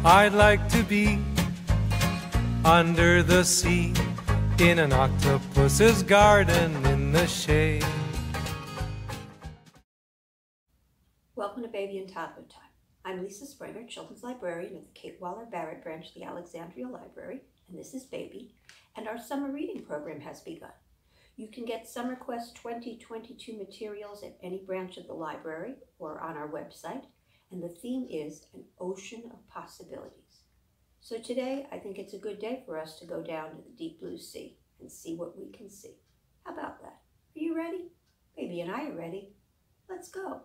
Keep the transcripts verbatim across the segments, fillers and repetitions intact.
I'd like to be under the sea in an octopus's garden in the shade. Welcome to Baby and Toddler Time. I'm Lisa Springer, Children's Librarian of the Kate Waller Barrett branch of the Alexandria Library, and this is Baby, and our summer reading program has begun. You can get Summer Quest twenty twenty-two materials at any branch of the library or on our website, and the theme is an ocean of possibilities. So today, I think it's a good day for us to go down to the deep blue sea and see what we can see. How about that? Are you ready? Baby and I are ready. Let's go.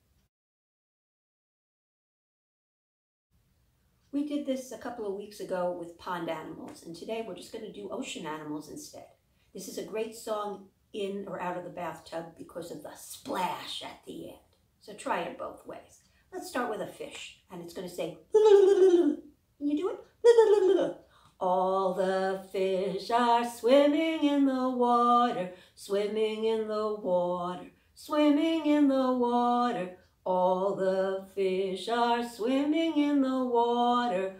We did this a couple of weeks ago with pond animals, and today we're just going to do ocean animals instead. This is a great song in or out of the bathtub because of the splash at the end. So try it both ways. Let's start with a fish, and it's going to say, can you do it? All the fish are swimming in the water, swimming in the water, swimming in the water. All the fish are swimming in the water.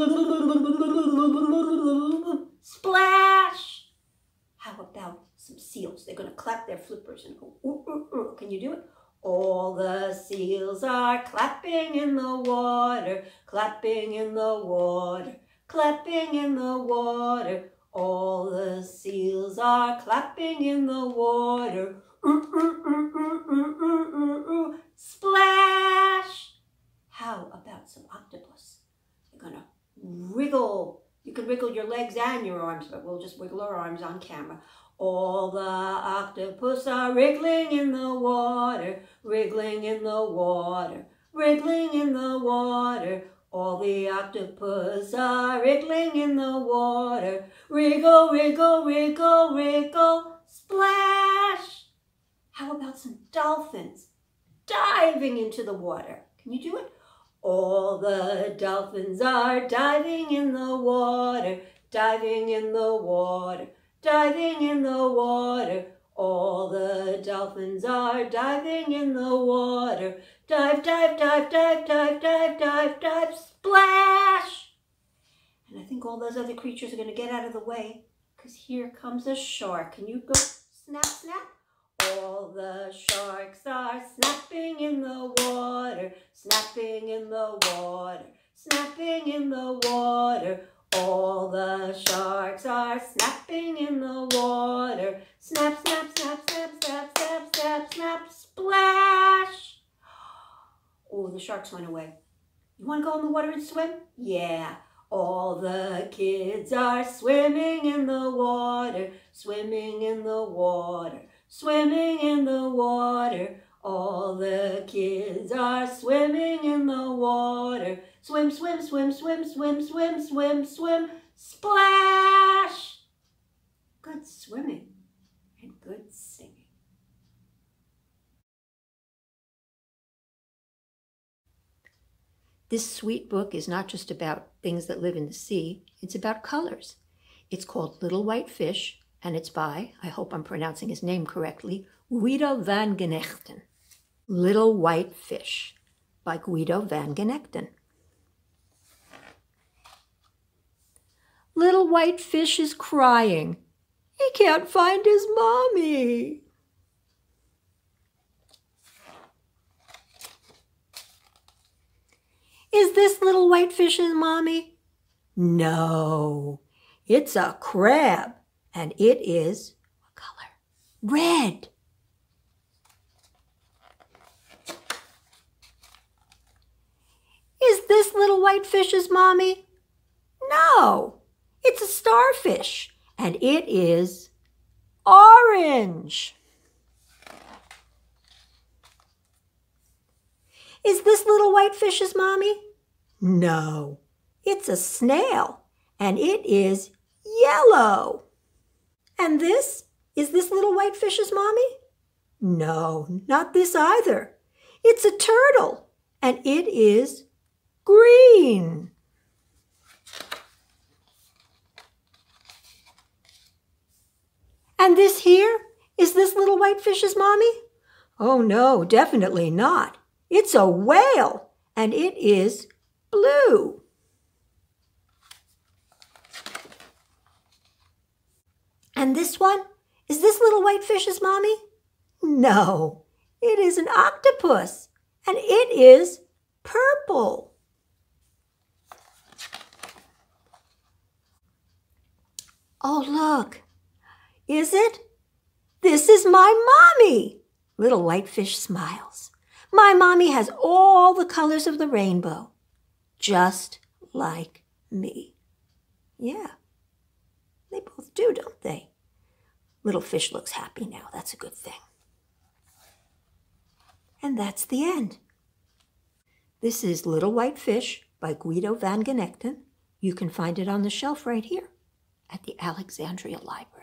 Splash! How about some seals? They're going to clap their flippers and go, ooh, ooh, ooh. Can you do it? All the seals are clapping in the water, clapping in the water, clapping in the water. All the seals are clapping in the water. Ooh, ooh, ooh, ooh, ooh, ooh, ooh, ooh. Splash! How about some octopus? You're gonna wriggle. You can wriggle your legs and your arms, but we'll just wiggle our arms on camera. All the octopus are wriggling in the water, wriggling in the water, wriggling in the water. All the octopus are wriggling in the water. Wriggle, wriggle, wriggle, wriggle, splash! How about some dolphins diving into the water? Can you do it? All the dolphins are diving in the water, diving in the water, diving in the water. All the dolphins are diving in the water. Dive, dive, dive, dive, dive, dive, dive, dive, splash! And I think all those other creatures are going to get out of the way, because here comes a shark. Can you go snap, snap? All the sharks are snapping in the water, snapping in the water, snapping in the water. All the sharks are snapping in the water. Snap, snap, snap, snap, snap, snap, snap, snap, splash! Oh, the sharks went away. You want to go in the water and swim? Yeah. All the kids are swimming in the water, swimming in the water, swimming in the water. All the kids are swimming in the water. Swim, swim, swim, swim, swim, swim, swim, swim, splash! Good swimming and good singing. This sweet book is not just about things that live in the sea, it's about colors. It's called Little White Fish, and it's by, I hope I'm pronouncing his name correctly, Guido van Genechten. Little White Fish by Guido van Genechten. Little White Fish is crying. He can't find his mommy. Is this Little White Fish's mommy? No, it's a crab, and it is, what color? Red. Is this Little White Fish's mommy? No, it's a starfish, and it is orange. Is this Little White Fish's mommy? No, it's a snail, and it is yellow. And this? Is this Little White Fish's mommy? No, not this either. It's a turtle, and it is green. And this here? Is this Little White Fish's mommy? Oh no, definitely not. It's a whale, and it is blue. And this one? Is this little white fish's mommy? No, it is an octopus, and it is purple. Oh, look. Is it? This is my mommy. Little white fish smiles. My mommy has all the colors of the rainbow, just like me. Yeah, they both do, don't they? Little fish looks happy now. That's a good thing. And that's the end. This is Little White Fish by Guido van Genechten. You can find it on the shelf right here at the Alexandria Library.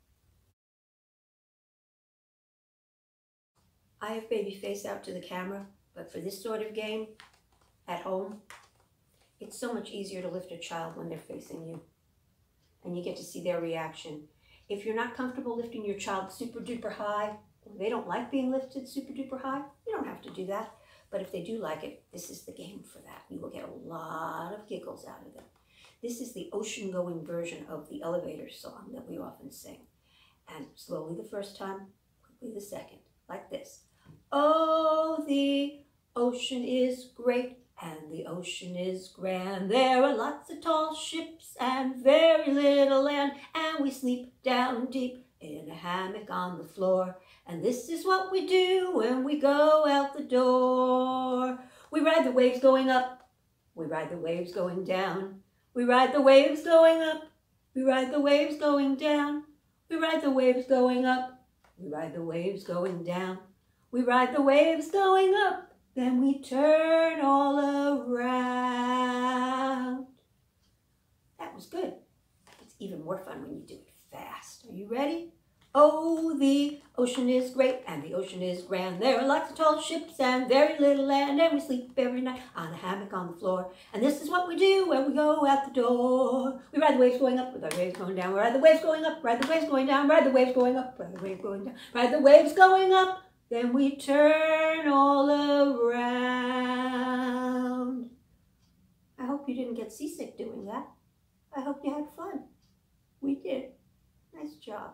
I have baby face out to the camera, but for this sort of game, at home, it's so much easier to lift a child when they're facing you. And you get to see their reaction. If you're not comfortable lifting your child super duper high, or they don't like being lifted super duper high, you don't have to do that. But if they do like it, this is the game for that. You will get a lot of giggles out of them. This is the ocean-going version of the elevator song that we often sing. And slowly the first time, quickly the second, like this. Oh, the ocean is great and the ocean is grand. There are lots of tall ships and very little land, and we sleep down deep in a hammock on the floor. And this is what we do when we go out the door. We ride the waves going up, we ride the waves going down. We ride the waves going up, we ride the waves going down. We ride the waves going up, we ride the waves going down. We ride the waves going up, then we turn all around. That was good. It's even more fun when you do it fast. Are you ready? Oh, the ocean is great and the ocean is grand. There are lots of tall ships and very little land, and we sleep every night on a hammock on the floor. And this is what we do when we go out the door. We ride the waves going up with our waves going down. We ride the waves going up, ride the waves going down, ride the waves going up, ride the waves going down, ride the waves going up. Then we turn all around. I hope you didn't get seasick doing that. I hope you had fun. We did. Nice job.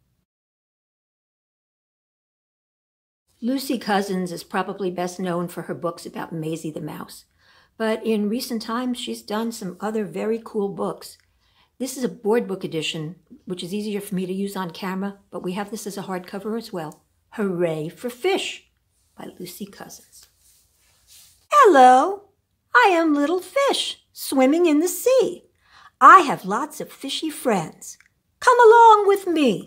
Lucy Cousins is probably best known for her books about Maisie the Mouse. But in recent times, she's done some other very cool books. This is a board book edition, which is easier for me to use on camera, but we have this as a hardcover as well. Hooray for Fish by Lucy Cousins. Hello, I am little fish swimming in the sea. I have lots of fishy friends. Come along with me.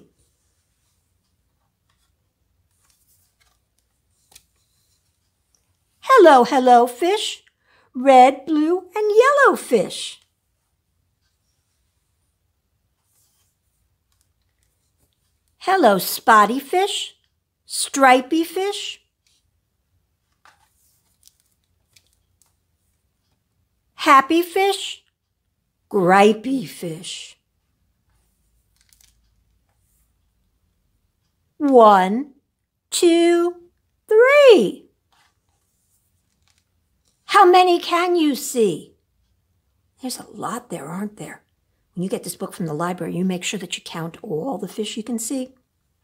Hello, hello, fish. Red, blue, and yellow fish. Hello, spotty fish. Stripy fish, happy fish, gripey fish. One, two, three. How many can you see? There's a lot there, aren't there? When you get this book from the library, you make sure that you count all the fish you can see.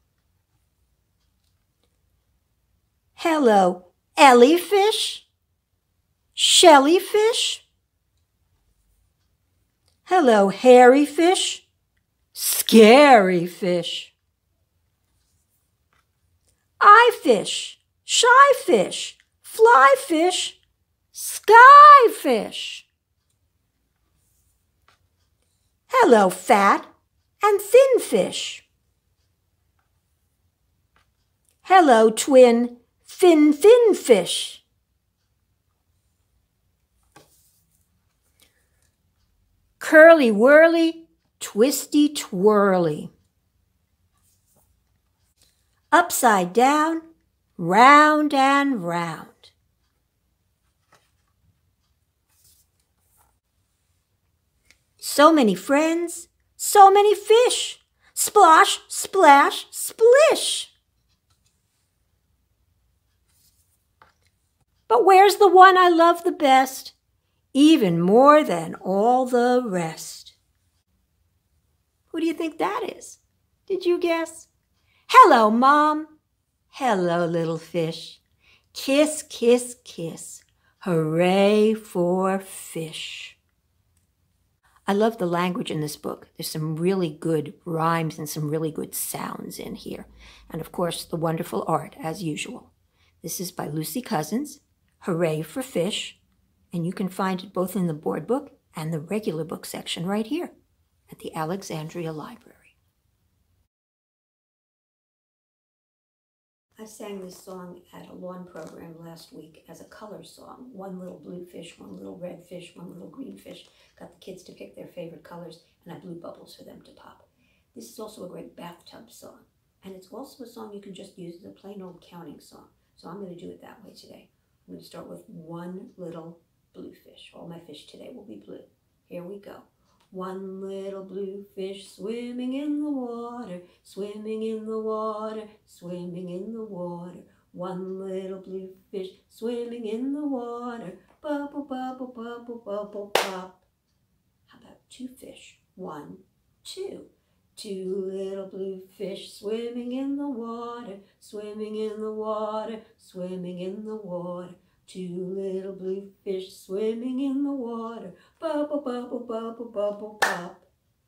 Hello, Ellie fish, Shelly fish. Hello, hairy fish, scary fish. Eye fish, shy fish, fly fish, sky fish. Hello, fat and thin fish. Hello, twin fin fin fish. Curly whirly, twisty twirly. Upside down, round and round. So many friends, so many fish. Splosh, splash, splish. But where's the one I love the best, even more than all the rest? Who do you think that is? Did you guess? Hello, Mom. Hello, little fish. Kiss, kiss, kiss. Hooray for fish. I love the language in this book. There's some really good rhymes and some really good sounds in here. And of course, the wonderful art, as usual. This is by Lucy Cousins, Hooray for Fish. And you can find it both in the board book and the regular book section right here at the Alexandria Library. I sang this song at a lawn program last week as a color song. One little blue fish, one little red fish, one little green fish. Got the kids to pick their favorite colors, and I blew bubbles for them to pop. This is also a great bathtub song. And it's also a song you can just use as a plain old counting song. So I'm going to do it that way today. I'm going to start with one little blue fish. All my fish today will be blue. Here we go. One little blue fish swimming in the water, swimming in the water, swimming in the water. One little blue fish swimming in the water, bubble, bubble, bubble, bubble, pop. How about two fish? One, two. Two little blue fish swimming in the water, swimming in the water, swimming in the water. Two little blue fish swimming in the water, bubble, bubble, bubble, bubble, pop.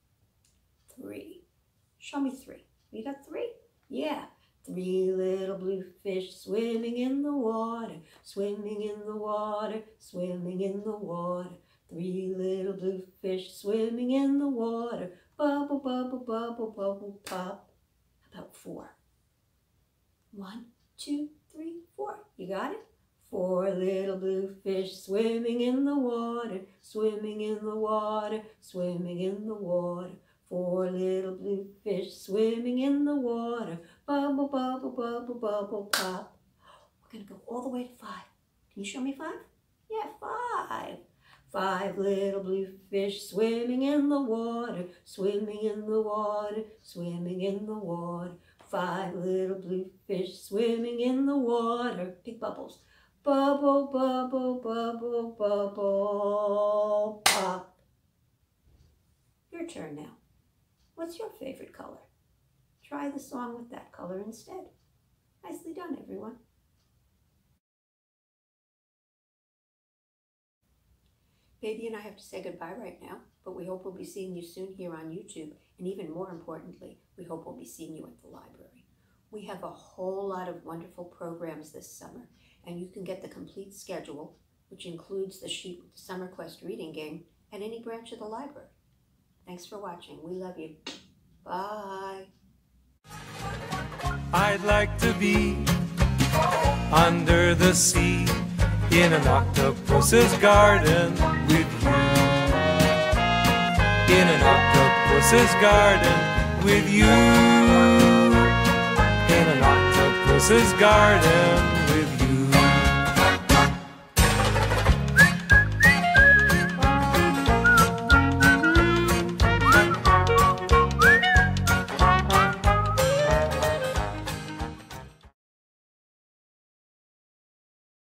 Three. Show me three. You got three? Yeah. Three little blue fish swimming in the water, swimming in the water, swimming in the water. Three little blue fish swimming in the water, bubble, bubble, bubble, bubble, pop. How about four? One, two, three, four. You got it? Four little blue fish swimming in the water, swimming in the water, swimming in the water. Four little blue fish swimming in the water, bubble, bubble, bubble, bubble, pop. We're going to go all the way to five. Can you show me five? Yeah, five. Five little blue fish swimming in the water, swimming in the water, swimming in the water. Five little blue fish swimming in the water. Big bubbles. Bubble, bubble, bubble, bubble, pop. Your turn now. What's your favorite color? Try the song with that color instead. Nicely done, everyone. Baby and I have to say goodbye right now, but we hope we'll be seeing you soon here on YouTube, and even more importantly, we hope we'll be seeing you at the library. We have a whole lot of wonderful programs this summer, and you can get the complete schedule, which includes the sheet with the Summer Quest reading game, at any branch of the library. Thanks for watching. We love you. Bye. I'd like to be under the sea in an octopus's garden with you. In an octopus's garden with you. In an octopus's garden with you.